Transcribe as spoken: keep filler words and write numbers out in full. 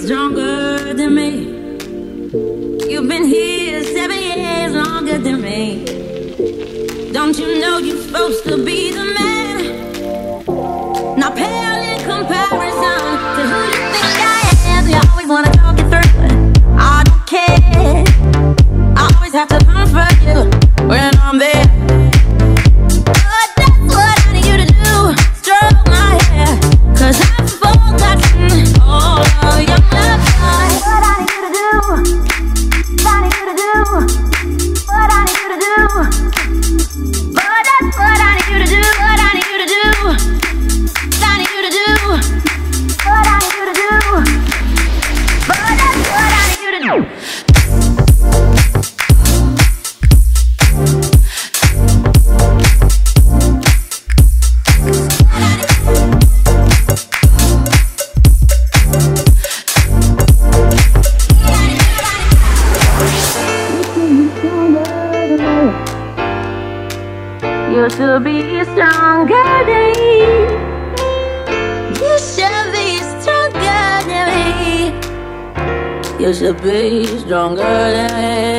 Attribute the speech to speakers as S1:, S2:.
S1: stronger than me. You've been here seven years longer than me. Don't you know you're supposed to be the man? Not pale in comparison to who you think I am. You always wanna talk it through, I don't care. I always have to comfort you when I'm there. But that's what I need you to do, stroke my hair, 'cause I've forgotten all of your love. What I need you to do, what I need you to do, what I need you to do. But that's what I need you to do, what I need you to do, what I need you to do, what I need you to do. But that's what I need you to do. You should be stronger than me. You should be stronger than me. You should be stronger than me.